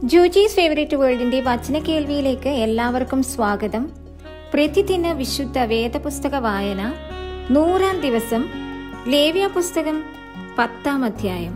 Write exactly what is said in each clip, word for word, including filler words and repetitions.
ജൂജീസ് favourite വേൾഡിന്റെ വചന കേൾവിയിലേക്ക് എല്ലാവർക്കും സ്വാഗതം. പ്രതിദിന വിശുദ്ധ വേദപുസ്തക വായന, നൂറാം ദിവസം, ലേവ്യ പുസ്തകം പത്താം അധ്യായം.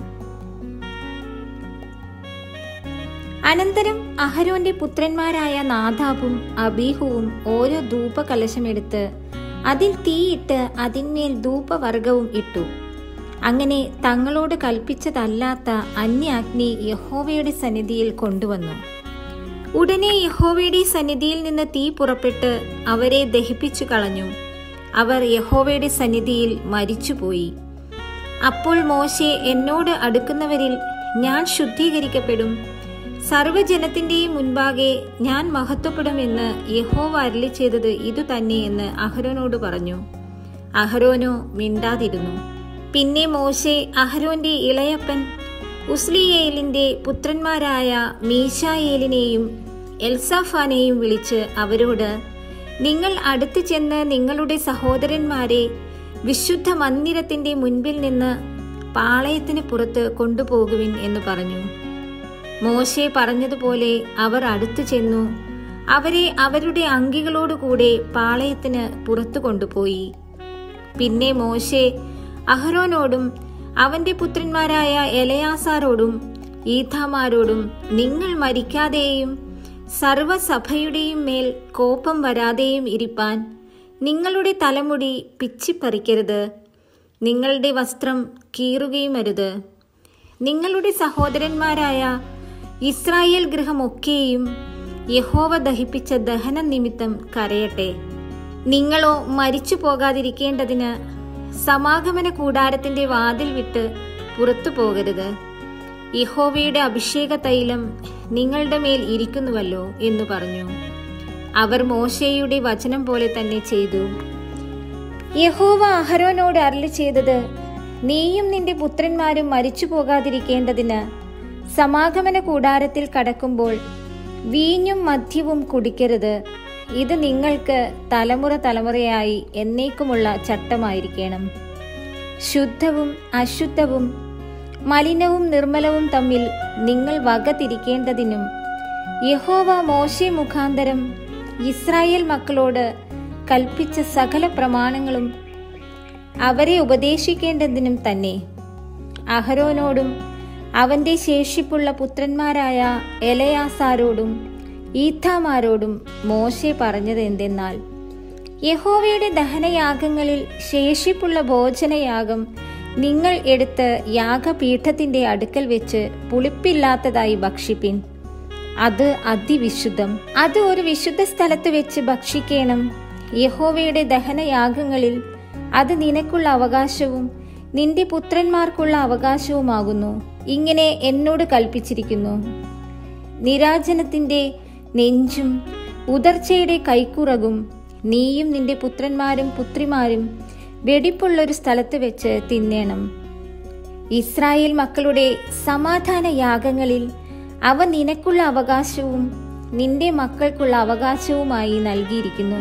അനന്തരം അഹരോന്റെ പുത്രന്മാരായ നാദാബും അബീഹുവും ഓരോ ധൂപകലശമെടുത്ത് അതിൽ തീയിട്ട് അതിന്മേൽ ധൂപവർഗവും ഇട്ടു. അങ്ങനെ തങ്ങളോട് കൽപ്പിച്ചതല്ലാത്ത അന്യാഗ്നി യഹോവയുടെ സന്നിധിയിൽ കൊണ്ടുവന്നു. ഉടനെ യഹോവയുടെ സന്നിധിയിൽ നിന്ന് തീ പുറപ്പെട്ട് അവരെ ദഹിപ്പിച്ചു കളഞ്ഞു. അവർ യഹോവയുടെ സന്നിധിയിൽ മരിച്ചുപോയി. അപ്പോൾ മോശെ, എന്നോട് അടുക്കുന്നവരിൽ ഞാൻ ശുദ്ധീകരിക്കപ്പെടും, സർവ്വജനത്തിന്റെയും മുൻപാകെ ഞാൻ മഹത്വപ്പെടുമെന്ന് യഹോവ അരുളി ചെയ്തത് ഇതുതന്നെ എന്ന് അഹരോനോട് പറഞ്ഞു. അഹരോനോ മിണ്ടാതിരുന്നു. പിന്നെ മോശെ അഹരോന്റെ ഇളയപ്പൻ ഉസ്ലിയേലിന്റെ പുത്രന്മാരായ മീശായേലിനെയും എൽസാഫാനെയും വിളിച്ച് അവരോട്, നിങ്ങൾ അടുത്തു ചെന്ന് നിങ്ങളുടെ സഹോദരന്മാരെ വിശുദ്ധ മന്ദിരത്തിന്റെ മുൻപിൽ നിന്ന് പാളയത്തിന് പുറത്ത് കൊണ്ടുപോകുവിൻ എന്ന് പറഞ്ഞു. മോശെ പറഞ്ഞതുപോലെ അവർ അടുത്തു ചെന്നു അവരെ അവരുടെ അങ്കികളോടുകൂടെ പാളയത്തിന് പുറത്തു കൊണ്ടുപോയി. പിന്നെ മോശെ അഹരോനോടും അവന്റെ പുത്രന്മാരായ എലയാസാരോടും ഈഥാമാരോടും, നിങ്ങൾ മരിക്കാതെയും സർവ്വസഭയുടെയും മേൽ കോപം വരാതെയും ഇരിപ്പാൻ നിങ്ങളുടെ തലമുടി പിച്ചിപ്പറിക്കരുത്, നിങ്ങളുടെ വസ്ത്രം കീറുകയുമരുത്. നിങ്ങളുടെ സഹോദരന്മാരായ ഇസ്രായേൽ ഗൃഹമൊക്കെയും യഹോവ ദഹിപ്പിച്ച ദഹന നിമിത്തം കരയട്ടെ. നിങ്ങളോ മരിച്ചു പോകാതിരിക്കേണ്ടതിന് സമാഗമന കൂടാരത്തിന്റെ വാതിൽ വിട്ട് പുറത്തു പോകരുത്. യഹോവയുടെ അഭിഷേക തൈലം നിങ്ങളുടെ മേൽ ഇരിക്കുന്നുവല്ലോ എന്ന് പറഞ്ഞു. അവർ മോശെയുടെ വചനം പോലെ തന്നെ ചെയ്തു. യഹോവ അഹരോനോട് അരുളി ചെയ്തത്, നീയും നിന്റെ പുത്രന്മാരും മരിച്ചു പോകാതിരിക്കേണ്ടതിന് സമാഗമന കൂടാരത്തിൽ കടക്കുമ്പോൾ വീഞ്ഞും മദ്യവും കുടിക്കരുത്. ഇത് നിങ്ങൾക്ക് തലമുറ തലമുറയായി എന്നേക്കുമുള്ള ചട്ടമായിരിക്കണം. ശുദ്ധവും അശുദ്ധവും മലിനവും നിർമ്മലവും തമ്മിൽ നിങ്ങൾ വക തിരിക്കേണ്ടതിനും യഹോവ മോശെ മുഖാന്തരം ഇസ്രായേൽ മക്കളോട് കൽപ്പിച്ച സകല പ്രമാണങ്ങളും അവരെ ഉപദേശിക്കേണ്ടതിനും തന്നെ. അഹരോനോടും അവന്റെ ശേഷിപ്പുള്ള പുത്രന്മാരായ എലയാസാരോടും ഈഥാമാരോടും മോശെ പറഞ്ഞത് എന്തെന്നാൽ, യഹോവയുടെ ദഹനയാഗങ്ങളിൽ ശേഷിപ്പുള്ള ഭോജനയാഗം നിങ്ങൾ എടുത്ത് യാഗപീഠത്തിന്റെ അടുക്കൽ വെച്ച് പുളിപ്പില്ലാത്തതായി ഭക്ഷിപ്പിൻ. അത് അതിവിശുദ്ധം. അത് ഒരു വിശുദ്ധ സ്ഥലത്ത് വെച്ച് ഭക്ഷിക്കണം. യഹോവയുടെ ദഹനയാഗങ്ങളിൽ അത് നിനക്കുള്ള അവകാശവും നിന്റെ പുത്രന്മാർക്കുള്ള അവകാശവുമാകുന്നു. ഇങ്ങനെ എന്നോട് കൽപ്പിച്ചിരിക്കുന്നു. നിരാജനത്തിന്റെ നെഞ്ചും ഉദർച്ചയുടെ കൈക്കുറകും നീയും നിന്റെ പുത്രന്മാരും പുത്രിമാരും വെടിപ്പുള്ളൊരു സ്ഥലത്ത് വെച്ച് തിന്നേണം. ഇസ്രായേൽ മക്കളുടെ സമാധാന യാഗങ്ങളിൽ അവ നിനക്കുള്ള അവകാശവും നിന്റെ മക്കൾക്കുള്ള അവകാശവുമായി നൽകിയിരിക്കുന്നു.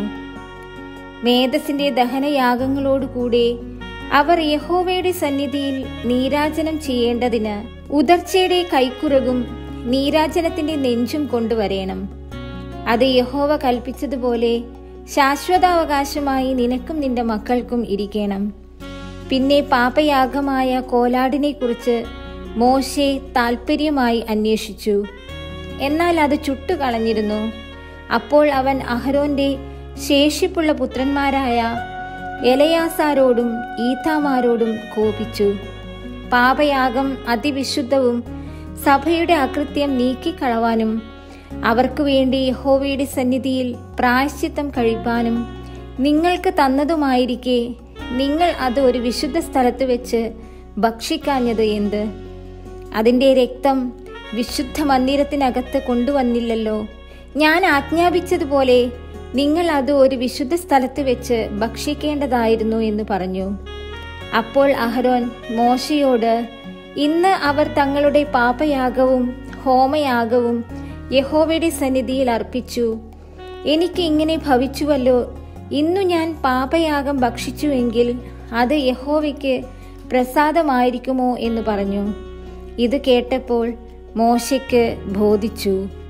മേധസ്സിന്റെ ദഹനയാഗങ്ങളോടുകൂടെ അവർ യഹോവയുടെ സന്നിധിയിൽ നീരാജനം ചെയ്യേണ്ടതിന് ഉദർച്ചയുടെ കൈക്കുറകും നീരാജനത്തിന്റെ നെഞ്ചും കൊണ്ടുവരേണം. അത് യഹോവ കൽപ്പിച്ചതുപോലെ ശാശ്വതാവകാശമായി നിനക്കും നിന്റെ മക്കൾക്കും ഇരിക്കണം. പിന്നെ പാപയാഗമായ കോലാടിനെ കുറിച്ച് മോശെ താൽപര്യമായി അന്വേഷിച്ചു. എന്നാൽ അത് ചുട്ടുകളഞ്ഞിരുന്നു. അപ്പോൾ അവൻ അഹരോന്റെ ശേഷിപ്പുള്ള പുത്രന്മാരായ എലയാസാരോടും ഈഥാമാരോടും കോപിച്ചു. പാപയാഗം അതിവിശുദ്ധവും സഭയുടെ അകൃത്യം നീക്കിക്കളവാനും അവർക്കു വേണ്ടി യഹോവയുടെ സന്നിധിയിൽ പ്രായശ്ചിത്തം കഴിപ്പാനും നിങ്ങൾക്ക് തന്നതുമായിരിക്കെ നിങ്ങൾ അത് ഒരു വിശുദ്ധ സ്ഥലത്ത് വെച്ച് ഭക്ഷിക്കാഞ്ഞത് എന്ത്? അതിന്റെ രക്തം വിശുദ്ധ മന്ദിരത്തിനകത്ത് കൊണ്ടുവന്നില്ലല്ലോ. ഞാൻ ആജ്ഞാപിച്ചതുപോലെ നിങ്ങൾ അത് ഒരു വിശുദ്ധ സ്ഥലത്ത് വെച്ച് ഭക്ഷിക്കേണ്ടതായിരുന്നു എന്ന് പറഞ്ഞു. അപ്പോൾ അഹരോൻ മോശയോട്, ഇന്ന് അവർ തങ്ങളുടെ പാപയാഗവും ഹോമയാഗവും യഹോവയുടെ സന്നിധിയിൽ അർപ്പിച്ചു. എനിക്ക് ഇങ്ങനെ ഭവിച്ചുവല്ലോ. ഇന്നു ഞാൻ പാപയാഗം ഭക്ഷിച്ചുവെങ്കിൽ അത് യഹോവയ്ക്ക് പ്രസാദമായിരിക്കുമോ എന്ന് പറഞ്ഞു. ഇത് കേട്ടപ്പോൾ മോശയ്ക്ക് ബോധിച്ചു.